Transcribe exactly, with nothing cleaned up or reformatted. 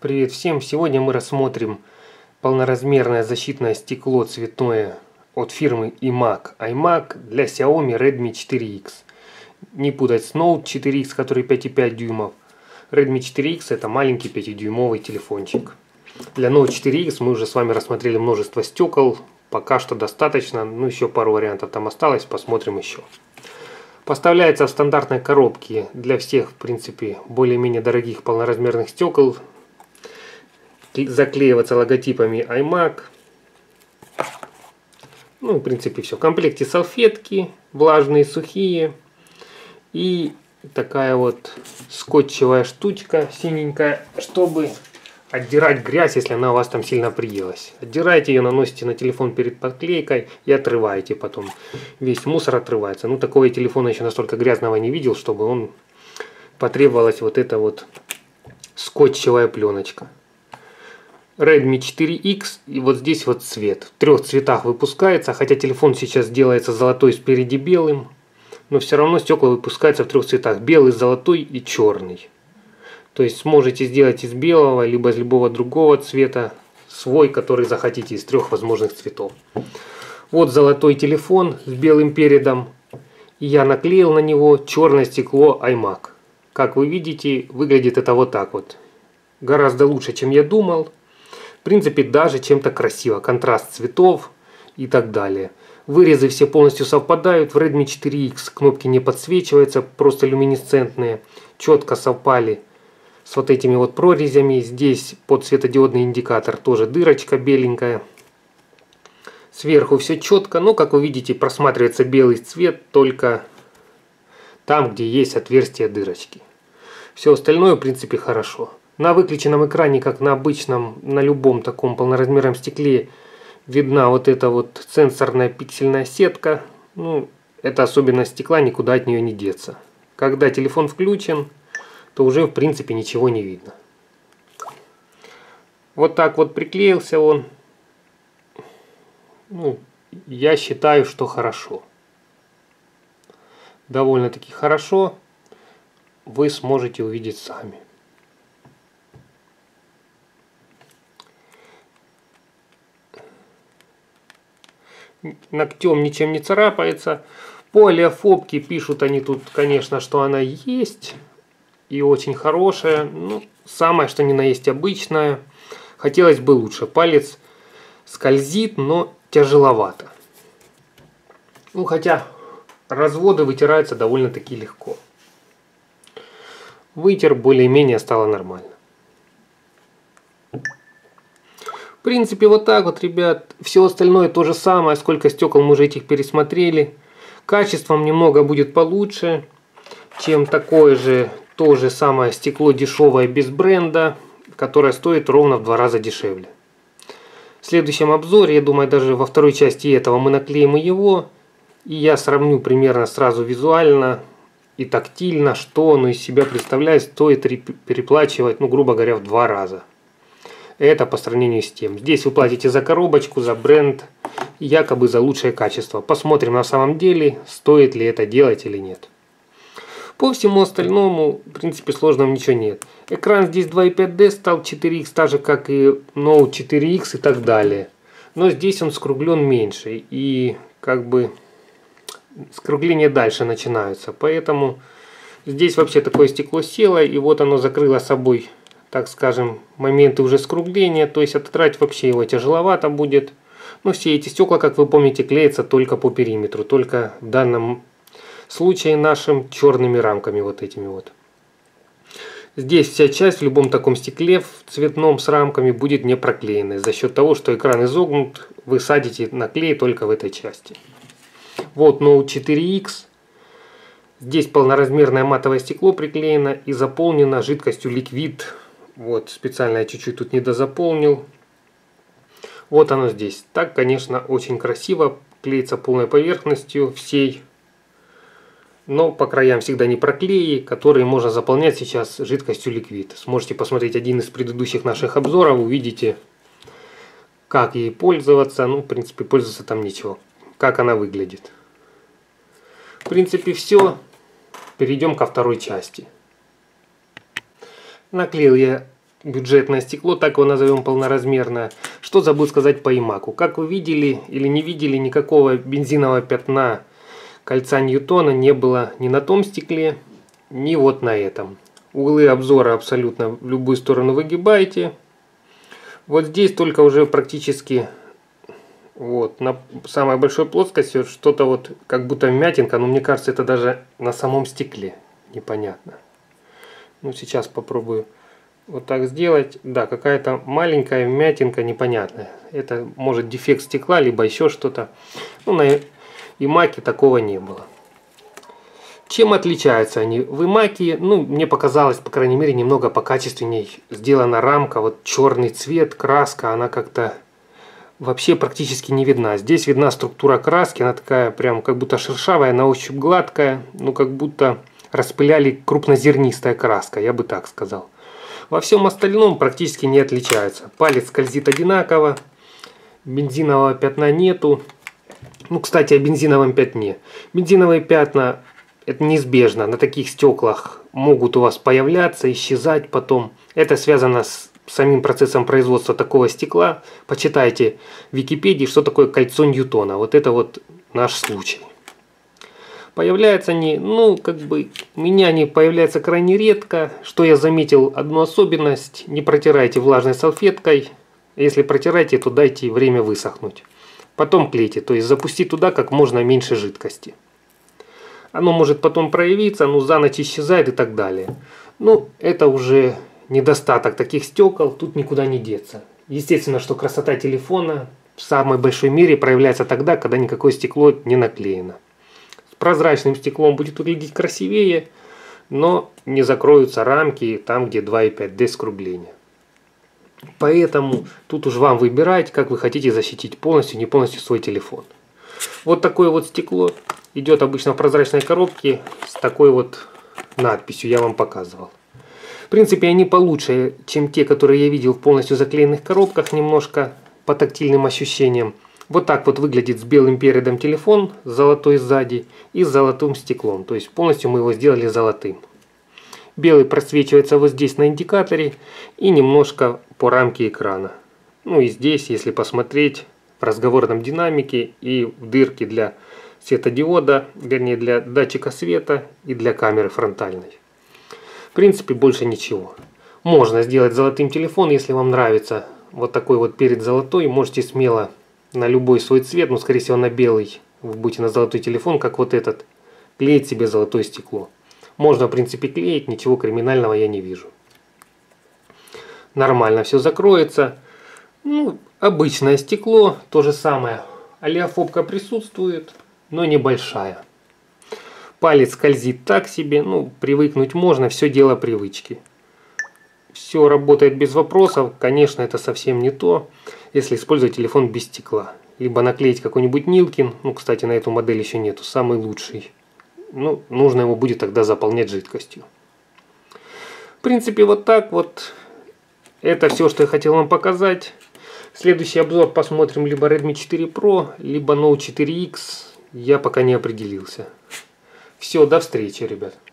Привет всем! Сегодня мы рассмотрим полноразмерное защитное стекло цветное от фирмы iMac. iMac для Xiaomi Redmi четыре икс. Не путать с Note четыре икс, который пять и пять дюймов. Redmi четыре икс это маленький пятидюймовый телефончик. Для Note четыре икс мы уже с вами рассмотрели множество стекол. Пока что достаточно, ну еще пару вариантов там осталось, посмотрим еще. Поставляется в стандартной коробке для всех, в принципе, более-менее дорогих полноразмерных стекол. Заклеиваться логотипами iMac. Ну, в принципе, все. В комплекте салфетки, влажные, сухие. И такая вот скотчевая штучка синенькая, чтобы отдирать грязь, если она у вас там сильно приелась. Отдираете ее, наносите на телефон перед подклейкой и отрываете потом. Весь мусор отрывается. Ну, такого я телефона еще настолько грязного не видел, чтобы он потребовалась вот эта вот скотчевая пленочка. Redmi четыре икс, и вот здесь вот цвет. В трех цветах выпускается, хотя телефон сейчас делается золотой спереди белым, но все равно стекла выпускаются в трех цветах: белый, золотой и черный. То есть сможете сделать из белого, либо из любого другого цвета свой, который захотите, из трех возможных цветов. Вот золотой телефон с белым передом. И я наклеил на него черное стекло iMac. Как вы видите, выглядит это вот так вот. Гораздо лучше, чем я думал. В принципе, даже чем-то красиво. Контраст цветов и так далее. Вырезы все полностью совпадают. В Redmi четыре икс кнопки не подсвечиваются, просто люминесцентные. Четко совпали с вот этими вот прорезями. Здесь под светодиодный индикатор тоже дырочка беленькая. Сверху все четко. Но, как вы видите, просматривается белый цвет только там, где есть отверстие дырочки. Все остальное, в принципе, хорошо. На выключенном экране, как на обычном, на любом таком полноразмерном стекле, видна вот эта вот сенсорная пиксельная сетка. Ну, это особенность стекла, никуда от нее не деться. Когда телефон включен, то уже в принципе ничего не видно. Вот так вот приклеился он. Ну, я считаю, что хорошо. Довольно-таки хорошо. Вы сможете увидеть сами. Ногтем ничем не царапается. По олеофобке пишут они тут, конечно, что она есть. И очень хорошая. Ну, самое, что ни на есть обычная. Хотелось бы лучше. Палец скользит, но тяжеловато. Ну, хотя разводы вытираются довольно-таки легко. Вытер, более-менее стало нормально. В принципе, вот так вот, ребят. Все остальное то же самое. Сколько стекол мы уже этих пересмотрели. Качеством немного будет получше, чем такое же, то же самое стекло дешевое без бренда, которое стоит ровно в два раза дешевле. В следующем обзоре, я думаю, даже во второй части этого мы наклеим и его. И я сравню примерно сразу визуально и тактильно, что оно из себя представляет. Стоит переплачивать, ну, грубо говоря, в два раза. Это по сравнению с тем. Здесь вы платите за коробочку, за бренд, якобы за лучшее качество. Посмотрим на самом деле, стоит ли это делать или нет. По всему остальному, в принципе, сложного ничего нет. Экран здесь два и пять дэ стал четыре икс, так же как и Note четыре икс и так далее. Но здесь он скруглен меньше. И как бы скругления дальше начинаются. Поэтому здесь вообще такое стекло село, и вот оно закрыло собой, так скажем, моменты уже скругления, то есть отодрать вообще его тяжеловато будет. Но все эти стекла, как вы помните, клеятся только по периметру, только в данном случае нашим черными рамками вот этими вот. Здесь вся часть в любом таком стекле в цветном с рамками будет не проклеенной. За счет того, что экран изогнут, вы садите на клей только в этой части. Вот Note четыре икс. Здесь полноразмерное матовое стекло приклеено и заполнено жидкостью Liquid. Вот, специально я чуть-чуть тут недозаполнил. Вот оно здесь. Так, конечно, очень красиво. Клеится полной поверхностью всей. Но по краям всегда не проклеи, которые можно заполнять сейчас жидкостью Liquid. Сможете посмотреть один из предыдущих наших обзоров. Увидите, как ей пользоваться. Ну, в принципе, пользоваться там ничего. Как она выглядит. В принципе, все. Перейдем ко второй части. Наклеил я бюджетное стекло, так его назовем, полноразмерное. Что забыл сказать по имаку. Как вы видели или не видели, никакого бензинового пятна кольца Ньютона не было ни на том стекле, ни вот на этом. Углы обзора абсолютно в любую сторону выгибаете. Вот здесь только уже практически вот на самой большой плоскости что-то вот как будто вмятинка, но мне кажется, это даже на самом стекле непонятно. Ну, сейчас попробую вот так сделать. Да, какая-то маленькая вмятинка непонятная. Это может дефект стекла, либо еще что-то. Ну, на имаке такого не было. Чем отличаются они? В имаке, ну, мне показалось, по крайней мере, немного покачественней сделана рамка. Вот черный цвет, краска, она как-то вообще практически не видна. Здесь видна структура краски, она такая прям как будто шершавая, на ощупь гладкая. Ну, как будто распыляли крупнозернистая краска, я бы так сказал. Во всем остальном практически не отличается. Палец скользит одинаково, бензинового пятна нету. Ну, кстати, о бензиновом пятне. Бензиновые пятна, это неизбежно. На таких стеклах могут у вас появляться, исчезать потом. Это связано с самим процессом производства такого стекла. Почитайте в Википедии, что такое кольцо Ньютона. Вот это вот наш случай. Появляются они, ну, как бы, у меня они появляются крайне редко. Что я заметил, одну особенность: не протирайте влажной салфеткой. Если протираете, то дайте время высохнуть. Потом клейте, то есть запустить туда как можно меньше жидкости. Оно может потом проявиться, ну, за ночь исчезает и так далее. Ну, это уже недостаток таких стекол, тут никуда не деться. Естественно, что красота телефона в самой большой мере проявляется тогда, когда никакое стекло не наклеено. С прозрачным стеклом будет выглядеть красивее, но не закроются рамки там, где два и пять дэ скругления. Поэтому тут уж вам выбирать, как вы хотите защитить полностью, не полностью свой телефон. Вот такое вот стекло идет обычно в прозрачной коробке с такой вот надписью, я вам показывал. В принципе, они получше, чем те, которые я видел в полностью заклеенных коробках, немножко по тактильным ощущениям. Вот так вот выглядит с белым передом телефон, золотой сзади и с золотым стеклом. То есть полностью мы его сделали золотым. Белый просвечивается вот здесь на индикаторе и немножко по рамке экрана. Ну и здесь, если посмотреть, в разговорном динамике и в дырке для светодиода, вернее для датчика света и для камеры фронтальной. В принципе, больше ничего. Можно сделать золотым телефон, если вам нравится вот такой вот перед золотой. Можете смело на любой свой цвет, ну, скорее всего, на белый, вы будете на золотой телефон, как вот этот, клеить себе золотое стекло. Можно, в принципе, клеить, ничего криминального я не вижу. Нормально все закроется. Ну, обычное стекло, то же самое. Олеофобка присутствует, но небольшая. Палец скользит так себе, ну, привыкнуть можно, все дело привычки. Все работает без вопросов, конечно, это совсем не то, если использовать телефон без стекла. Либо наклеить какой-нибудь Нилкин, ну, кстати, на эту модель еще нету, самый лучший. Ну, нужно его будет тогда заполнять жидкостью. В принципе, вот так вот. Это все, что я хотел вам показать. Следующий обзор посмотрим либо Redmi четыре про, либо Note четыре икс. Я пока не определился. Все, до встречи, ребят.